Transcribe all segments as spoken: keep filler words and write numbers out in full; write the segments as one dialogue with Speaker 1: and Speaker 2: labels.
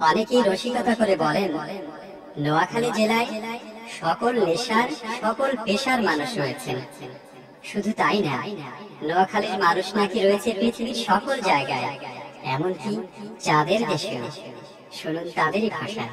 Speaker 1: অনেকেই রসিকতা করে বলেন নোয়াখালী জেলায় সকল নেশার সকল পেশার মানুষ রয়েছেন। শুধু তাই না, নোয়াখালীর মানুষ নাকি রয়েছে পৃথিবীর সকল জায়গায়, এমনকি চাঁদের দেশেও। শুনুন তাদেরই ভাষা।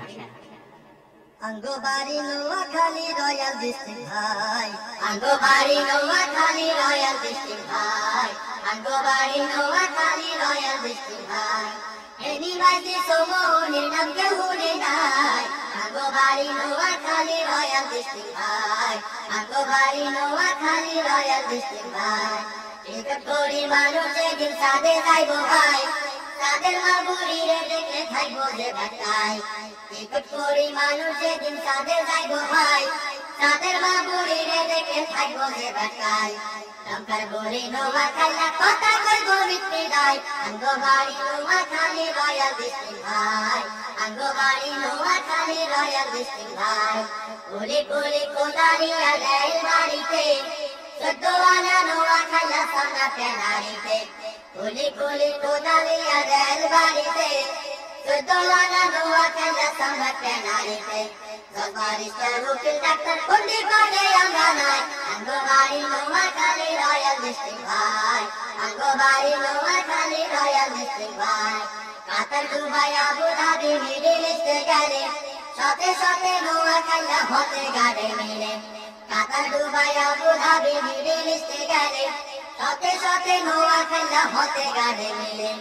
Speaker 2: আঙ্গো বাড়ি নোয়াখালী রয়্যাল ডিস্ট্রিক্ট ভাই, আঙ্গো বাড়ি নোয়াখালী রয়্যাল ডিস্ট্রিক্ট ভাই, আঙ্গো বাড়ি নোয়াখালী রয়্যাল ডিস্ট্রিক্ট ভাই। এনি বাইতে সমোহনের নাম কেউ হুনে নাই, আঙ্গো বাড়ি নোয়াখালী রয়্যাল ডিস্ট্রিক্ট ভাই, আঙ্গো বাড়ি নোয়াখালী রয়্যাল ডিস্ট্রিক্ট ভাই। টিকট করি মানুষ একদিন সাদে যাইব ভাই, তাদের মা বুড়িরে দেখলে থাকবো যে বাটাই। টিকট করি মানুষ একদিন সাদে যাইব ভাই, তাদের মা বুড়িরে দেখলে থাকবো যে বাটাই। টঙ্কার বুড়ি নোয়াখালী কথা কইব মিট্টি দাই, আঙ্গো বাড়ি নোয়াখালী রয়্যাল ডিস্ট্রিক্ট ভাই, আঙ্গো বাড়ি নোয়াখালী রয়্যাল ডিস্ট্রিক্ট ভাই। কুলি কুলি কোদারিয়া রেল বাড়িতে, চোদ্দ আনা নোয়াখালী সানা পেনারিতে। কুলি কুলি কোদারিয়া রেল বাড়িতে, চোদ্দ আনা নোয়াখালী সানা পেনারিতে। জজবারিস্টার উকিল ডাক্তার পন্ডিত বাড়ে আমরা নাই, আঙ্গো বাড়ি নোয়াখালী রয়্যাল ডিস্ট্রিক্ট ভাই, আঙ্গো বাড়ি নোয়াখালী রয়্যাল ডিস্ট্রিক্ট ভাই। Qatar Dubai Abu Dhabi middle ইস্টে গেলে, সাথে সাথে নোয়াখালী হতে গাড়ে মিলে। Qatar Dubai Abu Dhabi middle ইস্টে গেলে, সাথে সাথে নোয়াখালী হতে গাড়ে মিলে।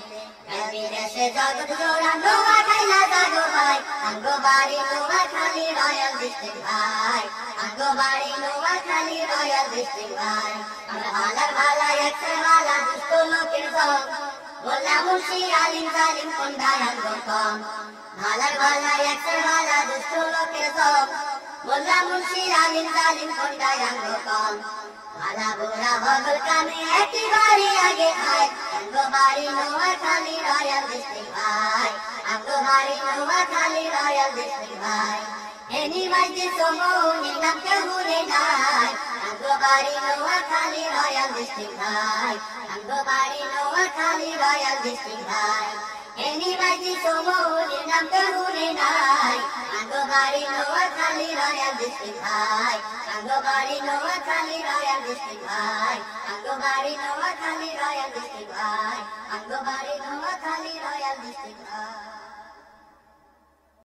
Speaker 2: বিদেশে জগৎ জোড়া নোয়াখালী জাগো ভাই, আঙ্গো বাড়ি নোয়াখালী রয়্যাল ডিস্ট্রিক্ট ভাই, আঙ্গো বাড়ি নোয়াখালী রয়্যাল ডিস্ট্রিক্ট ভাই। আমরা ভালার ভালা একশো ভালা দুষ্ট লোকের দল, বললাম মুন্সি আলিম জালিম কোনটায় আঙ্গো কম। ভালার ভালা একশো ভালা দুষ্ট লোকের দল, বললাম মুন্সি আলিম জালিম কোনটায় আঙ্গো কম। ভালা বুড়া বদল কানে একই বাড়ি আগে খায়, আঙ্গো বাড়ি নোয়াখালী রয়্যাল ডিস্ট্রিক্ট ভাই, আঙ্গো বাড়ি নোয়াখালী রয়্যাল ডিস্ট্রিক্ট ভাই। এনি বাইতে সমোহনের নাম কেউ হুনে নাই, আঙ্গো বাড়ি নোয়াখালী রয়্যাল ডিস্ট্রিক্ট ভাই, আঙ্গো বাড়ি নোয়াখালী রয়্যাল ডিস্ট্রিক্ট ভাই। এনি বাইতে সমোহনের নাম কেউ হুনে নাই, আঙ্গো বাড়ি নোয়াখালী রয়্যাল ডিস্ট্রিক্ট ভাই, আঙ্গো বাড়ি নোয়াখালী রয়্যাল ডিস্ট্রিক্ট ভাই, আঙ্গো বাড়ি নোয়াখালী রয়্যাল ডিস্ট্রিক্ট ভাই, আঙ্গো বাড়ি নোয়াখালী রয়্যাল ডিস্ট্রিক্ট ভাই।